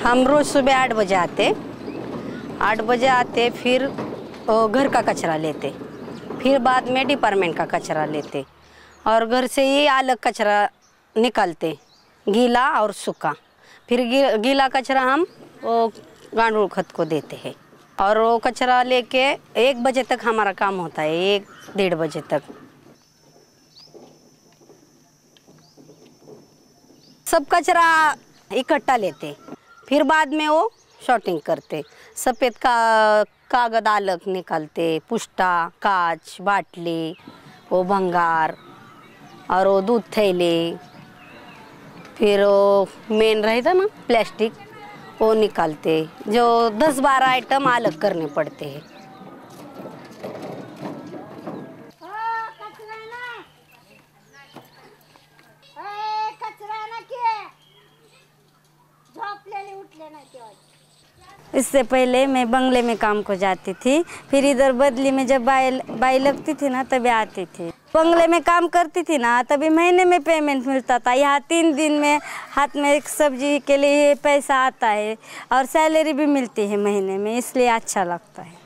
हम रोज़ सुबह 8 बजे आते, 8 बजे आते, फिर घर का कचरा लेते, फिर बाद में डिपार्टमेंट का कचरा लेते और घर से ही अलग कचरा निकालते, गीला और सूखा। फिर गीला कचरा हम गांडूळ खत को देते हैं और वो कचरा लेके 1 बजे तक हमारा काम होता है, 1-1:30 बजे तक। सब कचरा इकट्ठा लेते, फिर बाद में वो शॉर्टिंग करते। सफ़ेद कागज अलग निकालते, पुष्टा, कांच, बाटली, वो भंगार और वो दूध थैले, फिर वो मेन रहता ना प्लास्टिक, वो निकालते। जो 10-12 आइटम अलग करने पड़ते हैं। इससे पहले मैं बंगले में काम को जाती थी, फिर इधर बदली में जब बाई लगती थी ना तभी आती थी। बंगले में काम करती थी ना तभी महीने में पेमेंट मिलता था। यहाँ 3 दिन में हाथ में एक सब्जी के लिए पैसा आता है और सैलरी भी मिलती है महीने में, इसलिए अच्छा लगता है।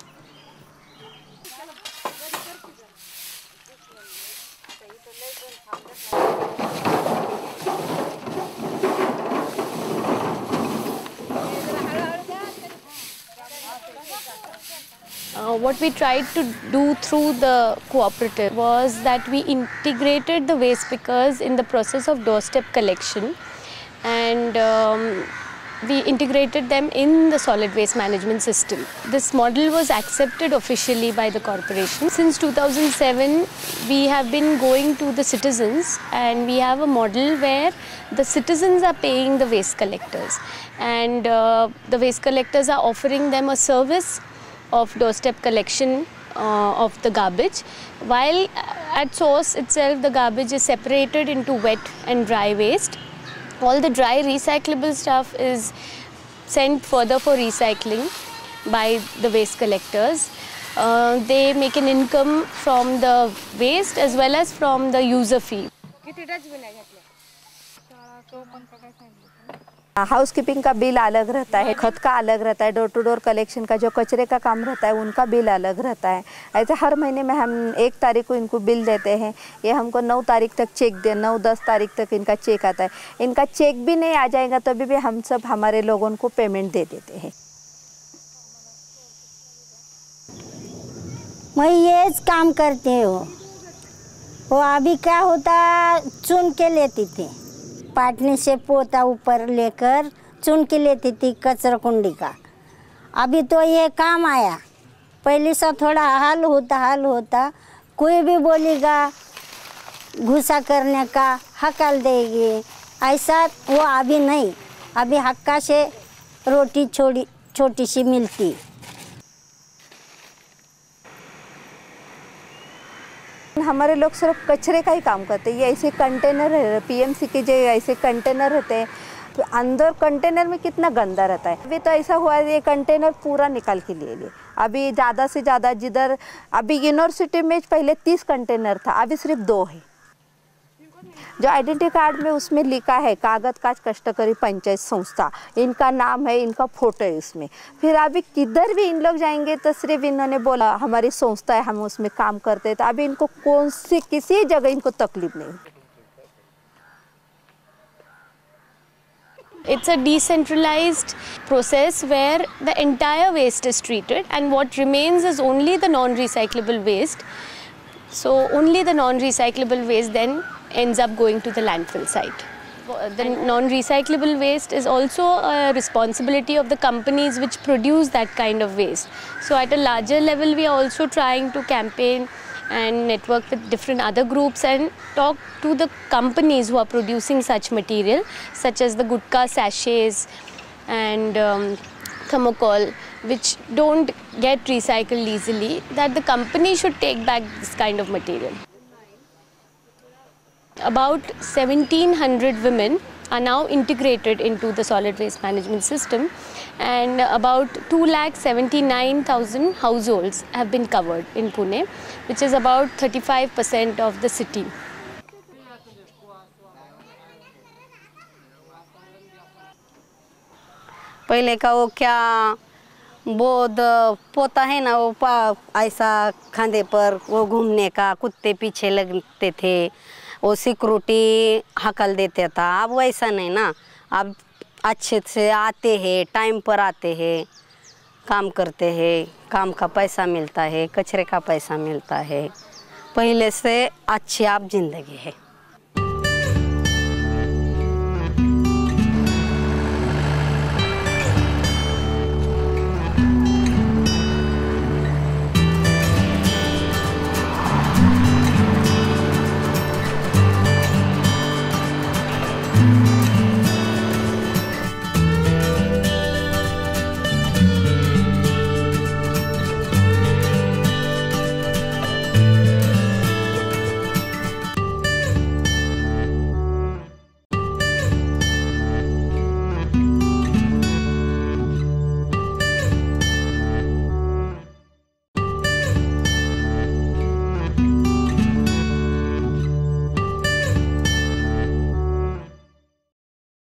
What we tried to do through the cooperative was that we integrated the waste pickers in the process of doorstep collection, and we integrated them in the solid waste management system. This model was accepted officially by the corporation. Since 2007, we have been going to the citizens, and we have a model where the citizens are paying the waste collectors, and the waste collectors are offering them a service of doorstep collection of the garbage, while at source itself the garbage is separated into wet and dry waste. All the dry recyclable stuff is sent further for recycling by the waste collectors. They make an income from the waste as well as from the user fee. Housekeeping का bill अलग रहता है, खत का अलग रहता है, door to door collection का जो कचरे का काम रहता है उनका बिल अलग रहता है। ऐसे हर महीने में हम 1 तारीख को इनको बिल देते हैं। ये हमको 9 तारीख तक चेक 9-10 तारीख तक इनका चेक आता है। इनका चेक भी नहीं आ जाएगा तभी भी हम सब हमारे लोगों को पेमेंट दे देते हैं। मैं ये काम करती हूँ। वो अभी क्या होता, चुन के लेती थी, पाटनी से पोता ऊपर लेकर चुन के लेती थी कचरा कुंडी का। अभी तो ये काम आया, पहले से थोड़ा हाल होता कोई भी बोलेगा घुसा करने का हकाल देगी, ऐसा वो अभी नहीं। अभी हक्का से रोटी छोटी सी मिलती। हमारे लोग सिर्फ कचरे का ही काम करते हैं। ये ऐसे कंटेनर है, पीएमसी के जो ऐसे कंटेनर रहते हैं, तो अंदर कंटेनर में कितना गंदा रहता है। अभी तो ऐसा हुआ है ये कंटेनर पूरा निकाल के ले लिए। अभी ज़्यादा से ज़्यादा जिधर अभी यूनिवर्सिटी में पहले 30 कंटेनर था, अभी सिर्फ 2 है। जो आइडेंटिटी कार्ड में उसमें लिखा है कागज काज कष्टकरी पंचायत संस्था, इनका नाम है, इनका फोटो है उसमें। फिर अभी किधर भी इन लोग जाएंगे तो सिर्फ इन्होंने बोला हमारी संस्था है, हम उसमें काम करते हैं। तो अभी इनको कौन सी किसी जगह इनको तकलीफ नहीं। It's a decentralized process where the entire waste is treated, and what remains is only the non-recyclable waste. So only the non-recyclable waste then ends up going to the landfill site. The non-recyclable waste is also a responsibility of the companies which produce that kind of waste. So at a larger level, we are also trying to campaign and network with different other groups and talk to the companies who are producing such material, such as the gutka sachets and thermocol, which don't get recycled easily, that the company should take back this kind of material. About 1,700 women are now integrated into the solid waste management system, and about 2,79,000 households have been covered in Pune, which is about 35% of the city. पहले का वो क्या बोध पोता है ना, वो ऐसा खांधे पर वो घूमने का, कुत्ते पीछे लगते थे, वो सिक्योरिटी हकल देते था। अब वैसा नहीं ना, अब अच्छे से आते हैं, टाइम पर आते हैं, काम करते हैं, काम का पैसा मिलता है, कचरे का पैसा मिलता है। पहले से अच्छी अब जिंदगी है।